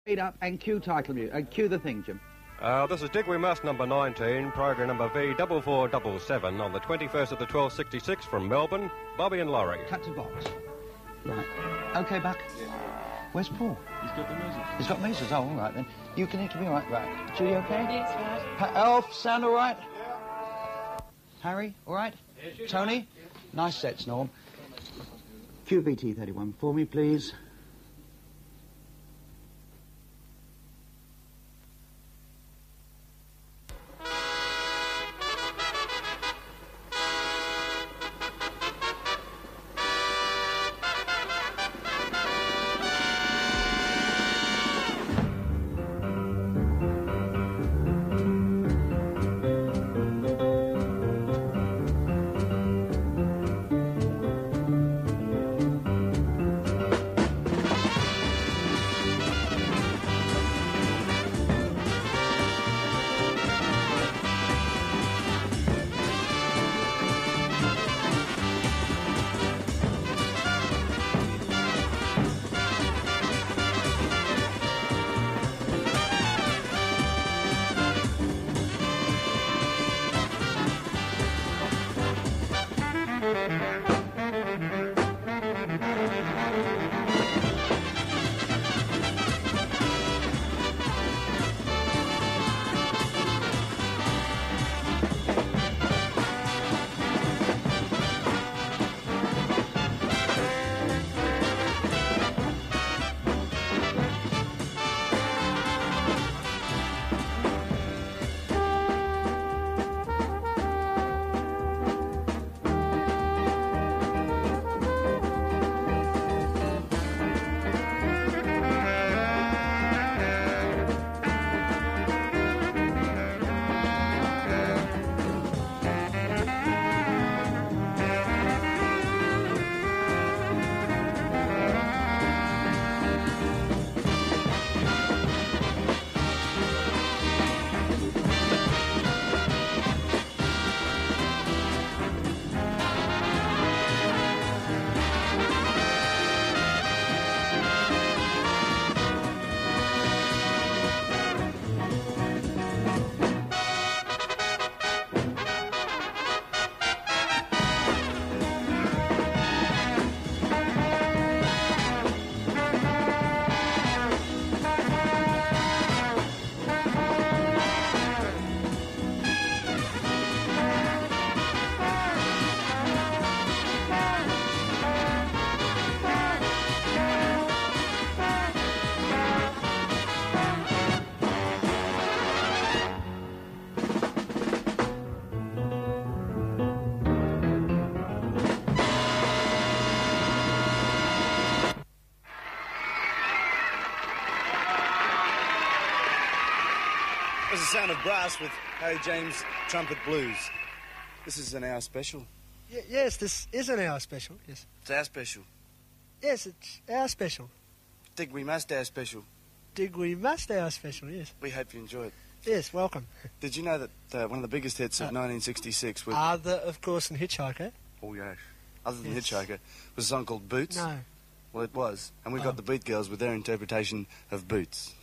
Speed up and cue title music. Cue the thing, Jim. This is Dig We Must number 19, program number V4477 on the 21st of the 1266 from Melbourne, Bobby and Laurie. Cut to box. Right. OK, Buck? Yeah. Where's Paul? He's got the measles. He's got measles. Oh, all right then. You can be all right. Right. Julie, OK? Yes, right. Alf, sound all right? Yeah. Harry, all right? Yes, Tony? Yes. Nice sets, Norm. Cue BT31 for me, please. Sound of Brass with Harry James Trumpet Blues. This is an hour special. Yes, this is an hour special, yes. It's our special. Yes, it's our special. Dig We Must our special. Dig We Must our special, yes. We hope you enjoy it. Yes, welcome. Did you know that one of the biggest hits of 1966 was... Other, of course, than Hitchhiker. Oh, yes. Other than Hitchhiker, was a song called Boots? No. Well, it was. And we've got the Beat Girls with their interpretation of Boots.